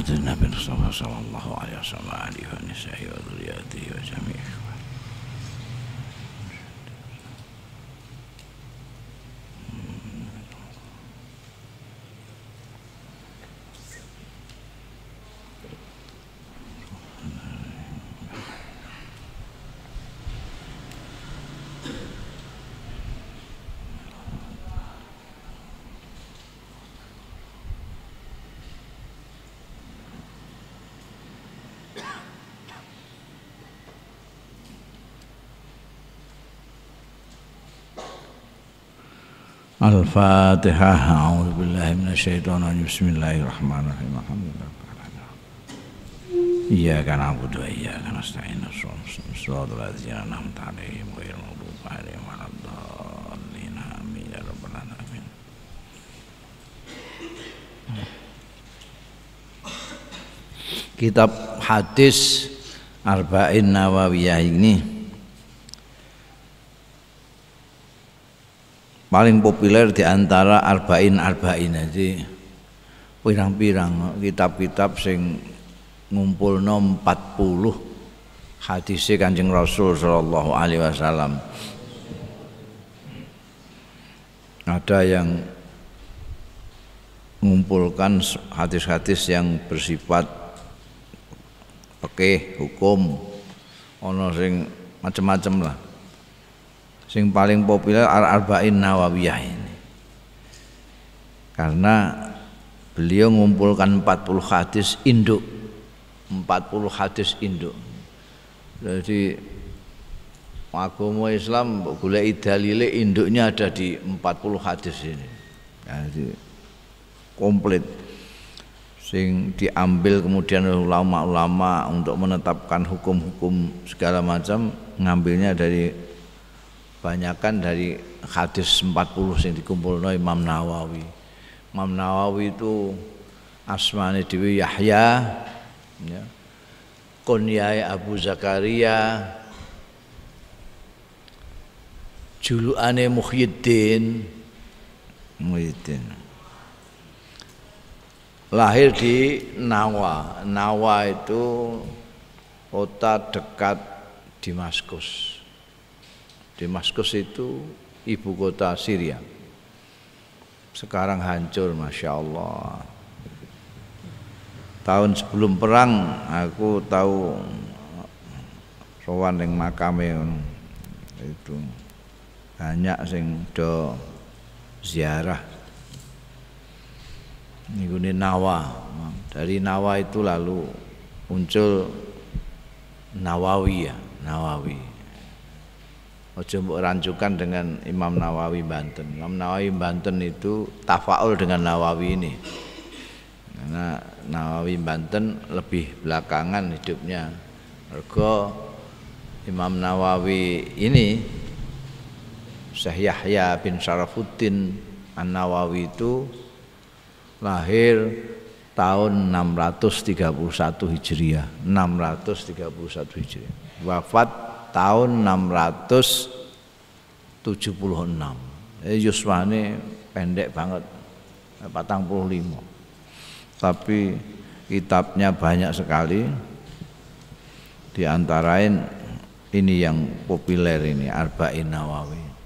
Nabi Mustafa sallallahu alaihi wasallam alihi wa nisaihi wa dzurriyyatihi wa jami'i. Al-Fatihah. A'udzu billahi minasyaitonir rajim. Bismillahirrahmanirrahim. Iyyaka na'budu wa iyyaka nasta'in. Shiratal ladzina an'amta 'alaihim ghairil maghdubi 'alaihim waladdallin. Amin ya rabbal alamin. Kitab hadis Arba'in Nawawiyah ini paling populer di antara arba'in jadi pirang-pirang kitab-kitab sing ngumpulno 40 hadis Kanjeng Rasul sallallahu alaihi wasallam. Ada yang mengumpulkan hadis-hadis yang bersifat fikih, hukum, ono sing macam-macam lah. Sing paling populer Arba'in Nawawiyah ini, karena beliau mengumpulkan 40 hadis induk, 40 hadis induk. Jadi agama Islam golek dalile induknya ada di 40 hadis ini. Jadi komplit. Sing diambil kemudian ulama-ulama untuk menetapkan hukum-hukum segala macam, ngambilnya dari banyakan dari hadis 40 yang dikumpulno Imam Nawawi. Imam Nawawi itu asmane dhewe Yahya, ya. Kunyae Abu Zakaria, julukane Muhyiddin. Lahir di Nawa. Nawa itu kota dekat Damaskus. Damaskus itu ibu kota Syria. Sekarang hancur, masya Allah. Tahun sebelum perang aku tahu sowan ning makame itu banyak sing do ziarah. Niku Nawa. Dari Nawa itu lalu muncul Nawawi ya, Nawawi. Ojo mbok rancukan dengan Imam Nawawi Banten. Imam Nawawi Banten itu tafaul dengan Nawawi ini. Karena Nawawi Banten lebih belakangan hidupnya. Mergo Imam Nawawi ini Syekh Yahya bin Syarafuddin An-Nawawi itu lahir tahun 631 Hijriah. 631 Hijriah. Wafat tahun 676. Yuswane pendek banget, 45. Tapi kitabnya banyak sekali. Di antarain ini yang populer ini Arba'in Nawawi.